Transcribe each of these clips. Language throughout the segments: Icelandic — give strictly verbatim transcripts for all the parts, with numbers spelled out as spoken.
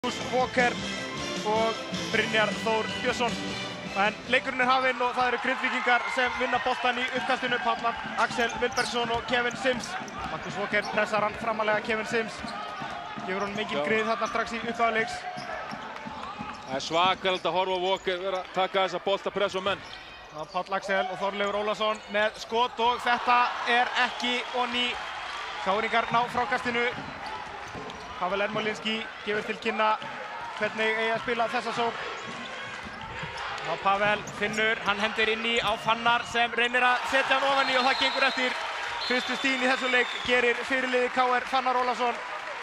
Markus Walker og Brynjar Þór Björnsson. En leikurinn er hafinn og það eru Grindvíkingar sem vinna boltann í uppkastinu. Páll Axel Vilbergsson og Kevin Sims. Markus Walker pressar hann framalega Kevin Sims. Gefur honum engin grið þarna strax í upphafi leiks. Það er svakalegt að horfa á Walker vera að taka þessa boltapress og menn. Páll Axel og Þorleifur Ólafsson með skot og þetta er ekki onni. Káringar ná frákastinu. Pavel Ermolinski gefur til kynna hvernig eigi að spila þessa sókn. Þá Pavel finnur, hann hendir inn í á Fannar sem reynir að setja hann ofan í og það gengur eftir. Fyrstu stíðin í þessu leik gerir fyrirliði K R Fannar Ólafsson.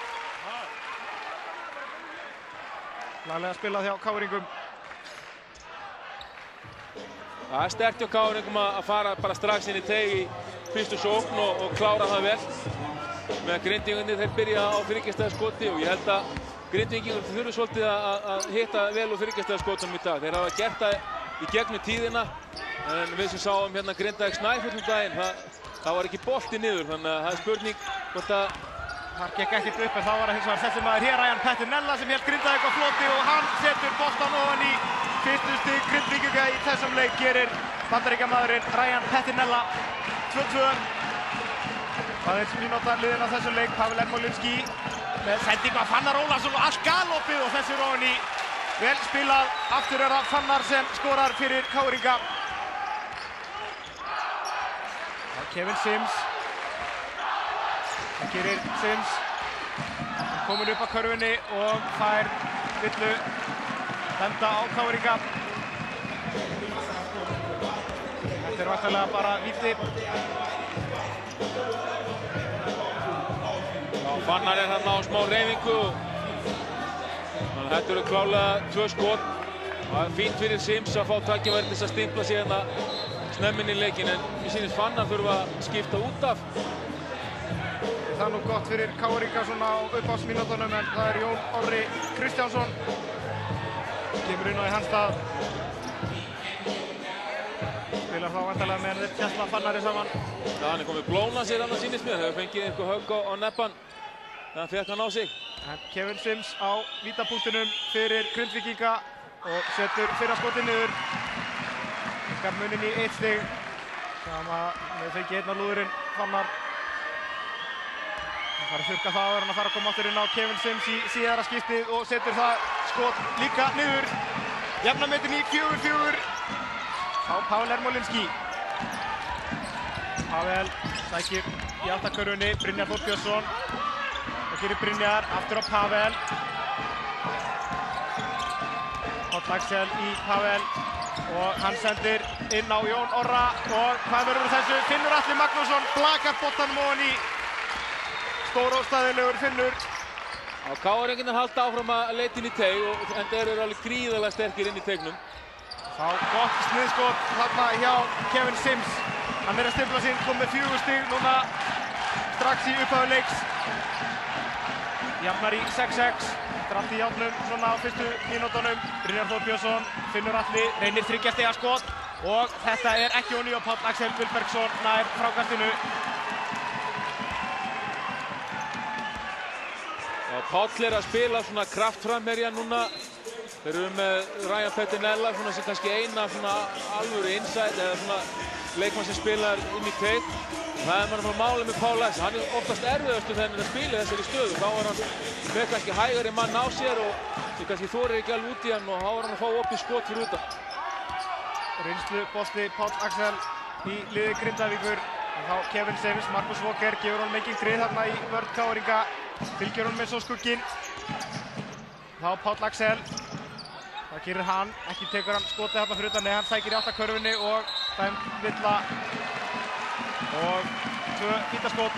Laglega spilað hjá Káringum. Það er sterkt hjá Káringum að fara bara strax inn í teig í fyrstu sókn og, og klára það vel. Með Grindvíkingarnir þeir byrja á fyrirgestæðarskoti og ég held að Grindvíkingar þurfi svolítið að, að hitta vel úr fyrirgestæðarskotunum í dag. Þeir hafa gert það í gegnum tíðina en við sem sáum hérna Grindavík Snæfell um daginn, það, það var ekki bolti niður þannig að það er spurning hvort að þar gekk ekkert upp en þá var það hins vegar þessi maður hér, Ryan Pettinella sem hélt Grindavík á floti og hann setur boltan ofan í fyrstu stig Grindvíkinga í þessum leik gerir Bandaríkjamaðurinn Ryan Pettinella tvö tvö. Aðeins mínúta liðin á þessum leik, Pavel Ermolinski með sendingu af Fannar Ólafsson og allt galopið og þessi ofan í vel spilað. Aftur er það Fannar sem skorar fyrir Káringa. Kevin Sims. Það gerir Sims. Komin upp á körfunni og fær villu dæmda á Káringa. Þetta er væntanlega bara víti. Fannar er þarna á smá reyfingu og þetta eru klálega tvö skot. Það er fínt fyrir Sims að fá tækifæri til að stimpla sig hérna snemmin í leikinn en mér sýnist Fannar þurfa að skipta út af. Það er nú gott fyrir Káringa svona á uppáhaldsmínútunum en það er Jón Orri Kristjánsson. Kemur inn á í hans stað. Spilar þá vantarlega með þeir Tjastla Fannari saman. Já, hann er komið blóna sér annars sýnist mér. Þeir fengið eitthvað högg á, á neppan. Það fekk hann á sig. En Kevin Sims á vítapunktinum fyrir Grindvíkinga og setur fyrra skotið niður. Skar munin í eitt stig. Sama með fengið einn á lúðurinn Fannar. Það fara að þurrka það áður en að fara að koma áttur inn á Kevin Sims í síðara skiptið og setur það skot líka niður. Jafnametin í fjögur fjögur á Pavel Ermolinski. Pavel sækir í aftakörfunni, Brynjar Þór Björnsson. Það gerir Brynjar, aftur á Pavel. Páll Axel í Pavel og hann sendir inn á Jón Orra og hvað verður þessu? Finnur Atli Magnússon blakar boltanum ofan í. Stóróstaðilegur Finnur. Káringarnir halda áfram að leita inn í teig og en þeir eru alveg gríðarlega sterkir inn í teignum. Þá gott sniðskot þarna hjá Kevin Sims. Hann er að stimpla sín, kom með fjögur stig núna strax í upphafi leiks. Jafnar í sex sex. Dratt í játnum svona á fyrstu mínútonum. Brynjar Þór Björnsson, Finnur Atli, reynir þriggja stiga skot og þetta er ekki onni og Páll Axel Vilbergsson nær frákastinu. Já, Páll er að spila svona kraftframherja núna. Þeir eru með Ryan Pettinella svona sem kannski eina svona alvöru inside eða svona leikmann sem spilar inn í teig. Það er mann að fara máli með Páll Axel. Hann er oftast erfiðastu þegar hann er að spila þessari stöðu. Þá er hann með kannski hægari mann á sér og sem kannski þorir ekki alveg út í hann og þá er hann að fá opið skot fyrir utan. Reynslu bolti Páll Axel í liði Grindavíkur. En þá Kevin Sims, Markus Walker gefur honum engin grið þarna í vörn Káringa. Fylgir honum með svo skugginn. Þá Páll Axel. Það gerir hann, ekki tekur hann skotið þarna fyrir utan, nei hann sækir í aftakörfunni og dæmd villa. Og tvö vítaskot.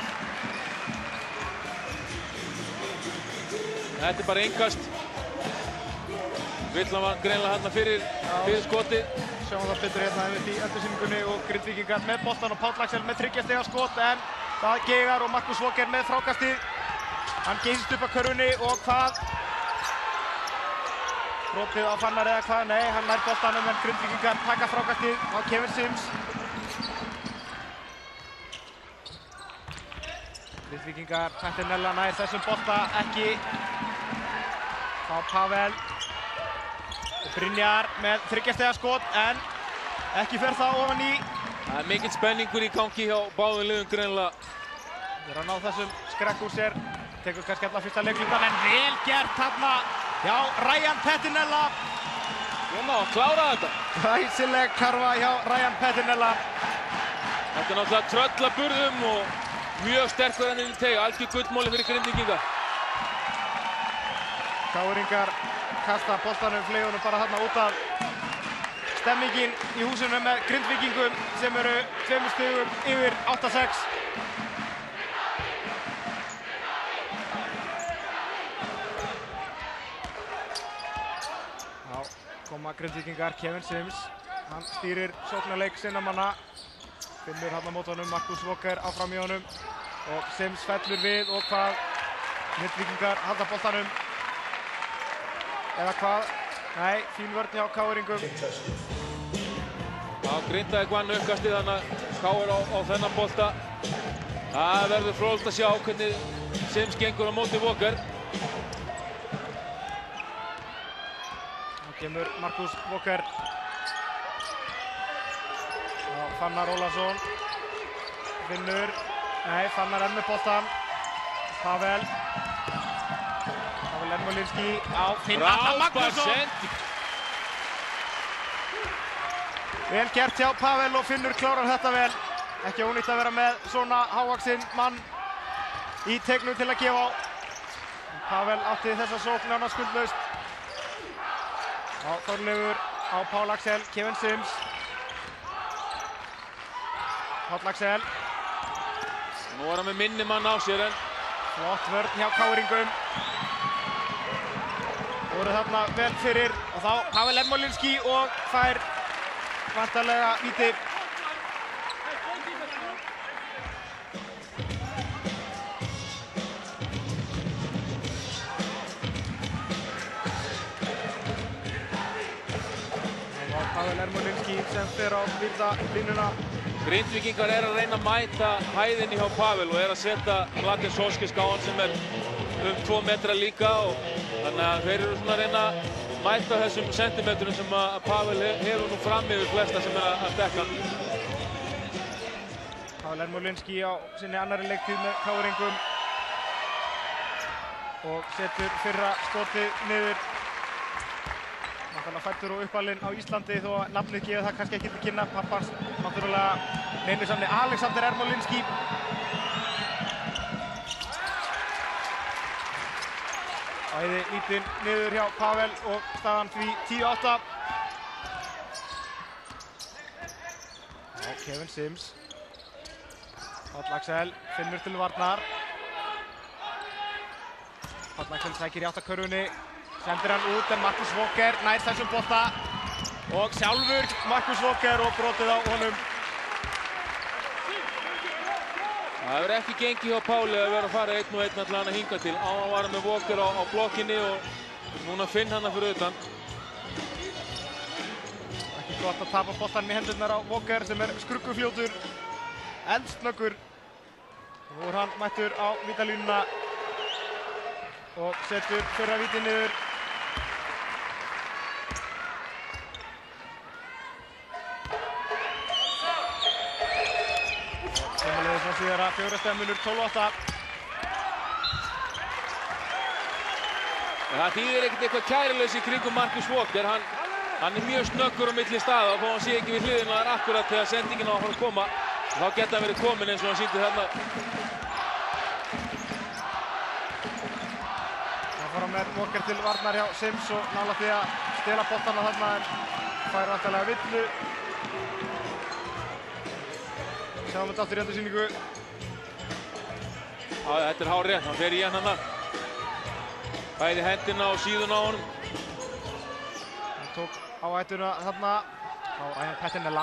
Þetta er bara innkast. Villan var greinilega hérna fyrir, fyrir skoti. Sjáum það betur hérna einmitt í endursýningunni og Grindvíkingar með boltan og Páll Axel með þriggja stiga skot en það gegar og Markus Walker með frákastið. Hann geysist upp að körfunni og hvað? Brotið á Fannar eða hvað? Nei, hann nær boltanum en Grindvíkingar taka frákastið á Kevin Sims. Grindvíkingar Pettinella nær þessum bolta ekki Þá Pavel. Brynjar með þriggja stiga skot en ekki fer það ofan í. Það er mikill spenningur í gangi hjá báðum liðum greinilega. Það er að ná þessum skrekk úr sér. Tekur kannski alla fyrsta leiklíkan en vel gert þarna hjá Ryan Pettinella. Svona að klára þetta. Glæsileg karfa hjá Ryan Pettinella. Þetta er náttúrulega tröll að burðum og mjög sterkur enn í teg. Algjör gullmóli fyrir Grindvíkinga. Káringar kasta boltanum fleigunum bara þarna út af. Stemmingin í húsinu með Grindvíkingum sem eru tveimur stigum yfir átta sex. Já, koma Grindvíkingar, Kevin Sims. Hann stýrir sóknarleik sinnamanna. Finnur hann á móti honum, Markus Walker áfram í honum. Og Sims fellur við og hvað? Grindvíkingar halda boltanum. Eða hvað? Nei, fín vörn hjá Káringum. Já, Grindavík vann uppkastið þannig að Káur á, á þennan bolta. Það verður fróðlegt að sjá hvernig Sims gengur á móti Walker. Nú kemur Markus Walker. Já, Fannar Ólafsson. Finnur. Nei, Fannar enn með boltan. Pavel. Pavel Ermolinski á Finn Atla Magnússon. Vel gert hjá Pavel og Finnur klárar þetta vel. Ekki ónýtt að vera með svona hávaxinn mann í tegnum til að gefa á. Pavel átti þessa sókn nánast skuldlaust. Á Þorleifur, á Pál Axel, Kevin Sims. Páll Axel. Nú er hann með minni mann á sér en flott vörn hjá Káringum. Voru þarna vel fyrir og þá Pavel Ermolinski og fær vantarlega víti. Það var Pavel Ermolinski sem fer á vítalínuna. Grindvíkingar er að reyna að mæta hæðinni hjá Pavel og er að setja Mladen Soskisk á hann sem er um tvo metra líka og þannig að þeir eru svona að reyna að mæta þessum sentimetrum sem að Pavel hefur nú fram yfir flesta sem er að dekka. Pavel Ermolinski á sinni annari leiktíð með Káringum og setur fyrra skotið niður. Náttúrulega fæddur og uppalinn á Íslandi þó að nafnið gefur það kannski ekki til kynna. Pappans náttúrulega neynusamni Alexander Ermolinski. Æði lítinn niður hjá Pavel og staðan því tíu átta. Já, Kevin Sims. Páll Axel finnur til varnar. Páll Axel sækir í áttakörfunni. Sendir hann út en Markus Walker nær þessum bolta. Og sjálfur Markus Walker og brotið á honum. Það hefur ekki gengið hjá Páli að vera að fara einn og einn allan að hinga til. Á að vara með Walker á, á blokkinni og núna finn hann að fyrir utan. Ekki gott að tapa boltanum í hendurnar á Walker sem er skruggufljótur, eldsnöggur. Nú er hann mættur á vítalínuna og setur fyrra víti niður. Sömuleiðis á síðara fjögurra stiga munur tólf átta. Það þýðir ekkert eitthvað kærilaus í kringum Markus Walker. Hann, hann er mjög snöggur á milli staða og þó hann sé ekki við hliðina þar akkurat þegar sendingin á að fara að koma. Þá geta hann verið komin eins og hann sýndi þarna. Það fara með Walker til varnar hjá Sims og nálægt því að stela boltana þarna en fær vantarlega villu. Sjáum þetta aftur í endursýningu. Já, þetta er hárrétt, hann fer í hann hana. Bæði hendina og síðuna á honum. Hann tók áhættuna þarna á Ryan Pettinella.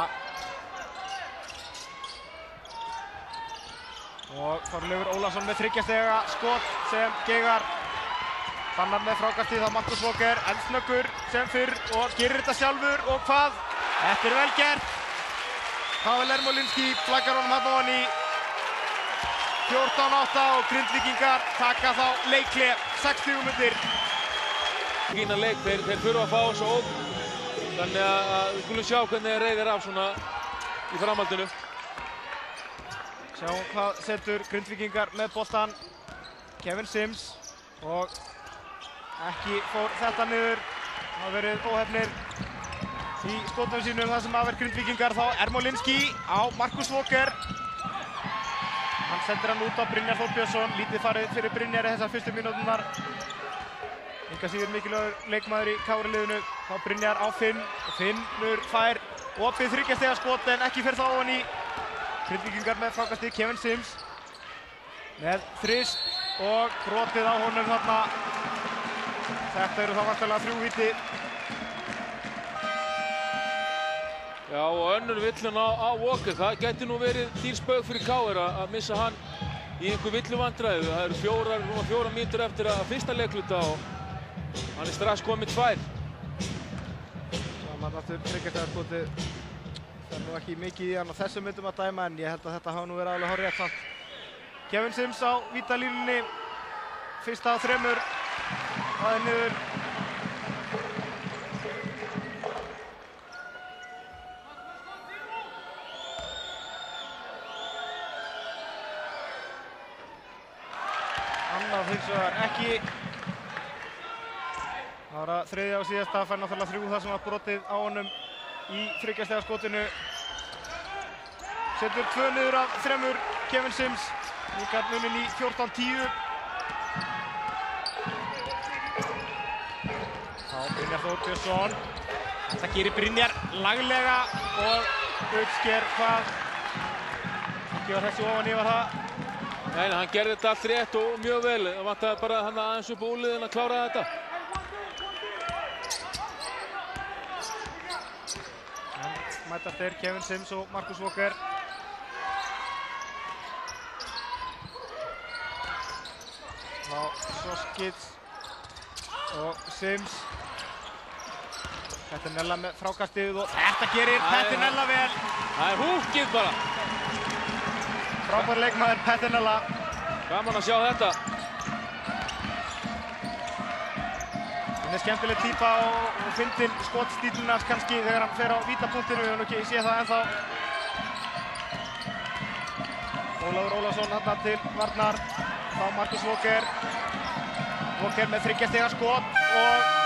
Og Þorleifur Ólafsson með þriggja stiga skot sem geigar. Fannar með frákastið á Markus Walker, eldsnöggur sem fyrr og gerir þetta sjálfur og hvað? Þetta er vel gert. Pavel Ermolinski flaggar honum hann ofan í fjórtán átta og Grindvíkingar taka þá leikhlé sex stigum undir. Fínan leik, þeir, þeir þurfa að fá þessu ógn. Þannig að, að við skulum sjá hvernig þeir reiðir af svona í framhaldinu. Sjáum hvað setur Grindvíkingar með boltan. Kevin Sims og ekki fór þetta niður. Það hafa verið óhefnir í skotum sínum þar sem hafa verið Grindvíkingar. Þá Ermolinski á Markus Walker. Hann sendir hann út á Brynjar Þór Björnsson. Lítið farið fyrir Brynjari þessar fyrstu mínúturnar. Enga síður mikilvægur leikmaður í K R-liðinu. Þá Brynjar á Finn. Finnur fær opið þriggja stiga skot en ekki fyrir þá ofan í. Grindvíkingar með frákastið. Kevin Sims með þrist og brotið á honum þarna. Þetta eru þá vantarlega þrjú víti. Já, og önnur villun á, á Walker. Það gæti nú verið dýr spaug fyrir K R að, að missa hann í einhver villuvandræðu. Það eru fjórar, rúma fjórar mínútur eftir að fyrsta leikluta og hann er strax komið tvær. Saman aftur þriggjastigaskotið. Það er nú ekki mikið í hann á þessum myndum að dæma en ég held að þetta hafa nú verið alveg hárrétt samt. Kevin Sims á vítalínunni. Fyrsta á þremur. Það er niður. Annað hins vegar ekki. Það var að þriðja og síðasta fær náttúrulega þrjú þar sem var brotið á honum í þriggjastigaskotinu. Setur tvö niður af þremur. Kevin Sims. Líkar munin í fjórtán tíu. Þá Brynjar Þór Björnsson. Þetta gerir Brynjar laglega og uppsker hvað. Ekki var þessi ofan í var það. Nei, hann gerði þetta allt rétt og mjög vel. Það vantaði bara hann aðeins upp á úliðin að klára þetta. En mætast þeir Kevin Sims og Markus Walker. Þá Soskic og Sims. Pettinella með frákastið og þetta gerir Pettinella vel. Það er húkið bara. Frábær leikmaður Pettinella. Gaman að sjá þetta. Hann er skemmtileg típa og, og fyndinn skotstílinn hans kannski þegar hann fer á vítapunktinu. Við höfum ekki séð það ennþá. Ólafur Ólafsson þarna til varnar. Þá Markus Walker. Walker með þriggja stiga skot og